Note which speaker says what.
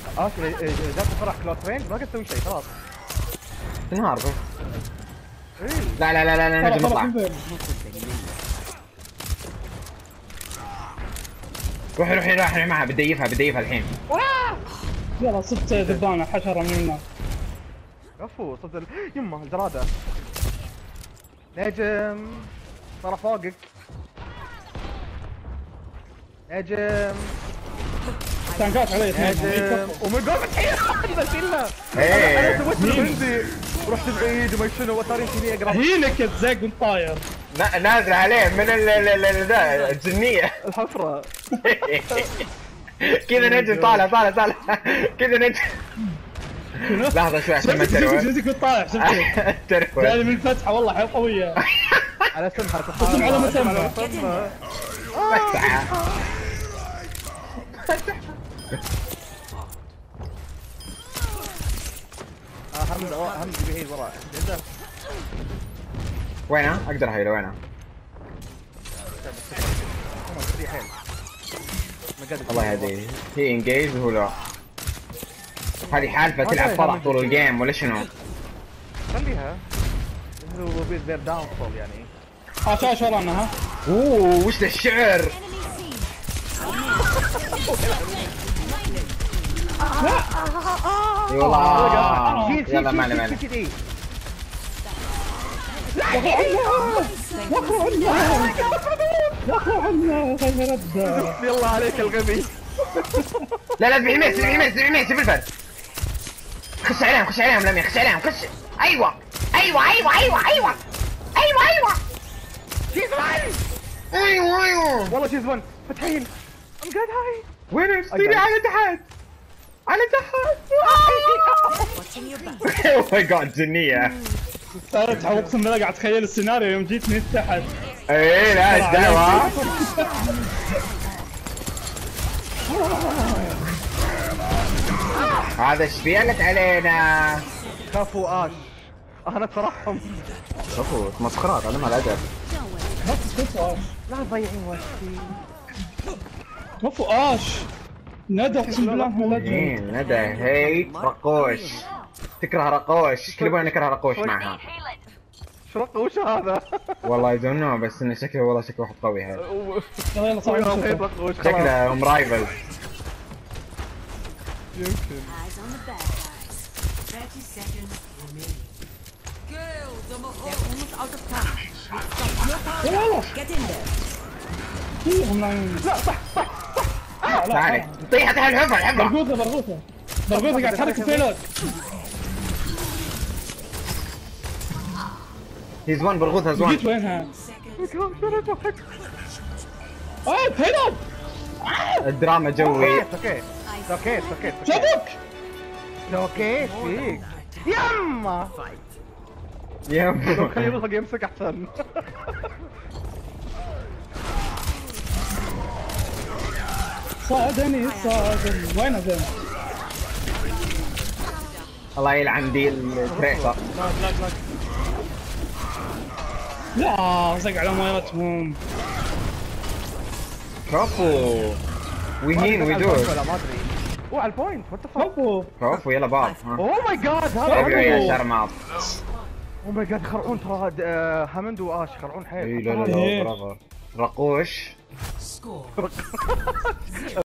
Speaker 1: جات فرح كلوز رينج ما قد تسوي شيء خلاص.
Speaker 2: انهار بس.
Speaker 1: إيه.
Speaker 2: لا لا لا لا نجي نطلع. روحي روحي روحي معها، بديفها الحين.
Speaker 3: يلا صرت ذبانة حشرة من الناس.
Speaker 1: كفو صدق يمه الجرادة. نجم ترى فوقك. نجم
Speaker 3: تانكات علي
Speaker 1: نجم ومن جول فتحية شيلنا.
Speaker 2: ايه
Speaker 1: انا سويت عندي ورحت بعيد وما شنو وتاري فيني اقرب.
Speaker 3: هينك تزق وانت طاير.
Speaker 2: نازل عليه من ذا الجنية.
Speaker 1: الحفرة.
Speaker 2: كذا نجم طالع كذا نجم. لحظة شوي عشان ما تروح.
Speaker 3: شفتك طالع شفتك.
Speaker 2: تروح.
Speaker 3: جاي من الفتحة والله حيل قوية.
Speaker 1: على سمحة
Speaker 3: اسم على مسمى.
Speaker 1: اهم بعيد وراء.
Speaker 2: وينه؟ اقدر اهيله وينه؟ الله يهديه. هي انجيج وهو لا. هذه حالفة تلعب فرح طول الجيم ولا شنو؟
Speaker 1: خليها. هو بير داون فول يعني.
Speaker 3: شاش ورانا ها.
Speaker 2: اوه وش ذا الشعر؟ اي والله. يلا ما عليه.
Speaker 1: يلا عليك الغبي.
Speaker 2: لا تبعي شوف الفرق. خش عليهم لميا، خش عليهم خش. ايوه
Speaker 1: ايوه والله شيز 1 فتحين. ام جاد هاي
Speaker 2: وين اشتري على تحت. اوه ماي جاد جنية.
Speaker 3: صارت اقسم بالله قاعد اتخيل السيناريو يوم جيتني من تحت.
Speaker 2: ايه لا ايش دعوة. هذا ايش فيلك علينا؟
Speaker 1: كفو اش. انا ترحم.
Speaker 2: كفو مسخرات على ما الادب.
Speaker 1: لا تضيعين وقتي.
Speaker 3: كفو اش. ندى اقسم بالله
Speaker 2: ندى هيت رقوش. تكره رقوش. كل يبغى نكره رقوش معها.
Speaker 1: وش هذا؟
Speaker 2: والله يزنوه بس انه شكله والله شكله واحد قوي هذا.
Speaker 3: يلا صار
Speaker 2: شكله هم رايفل.
Speaker 1: يمكن.
Speaker 3: لا صح
Speaker 2: تعالي طيحت الحفرة
Speaker 3: برغوثة قاعد تحرك البيلوت.
Speaker 2: هيز 1 برغوثة زوان.
Speaker 3: جيت وينها؟ بيلوت.
Speaker 2: الدراما جوي.
Speaker 1: اوكي
Speaker 3: شبك.
Speaker 1: اوكي فيك. يما خليه يبغى يمسك احسن.
Speaker 3: صادني وين زين؟
Speaker 2: الله يلعن دي التريسر.
Speaker 3: لا زق على مايرتهم.
Speaker 2: كفو ويهين ويدوس.
Speaker 1: ما ادري هو على البوينت. وات ذا
Speaker 2: كفو يلا بعض.
Speaker 1: اوه ماي جاد هذا
Speaker 2: يا شرماط.
Speaker 1: اوه ماي جاد خرعون ترى. هامند واش خرعون حيل.
Speaker 2: لا برافو رقوش.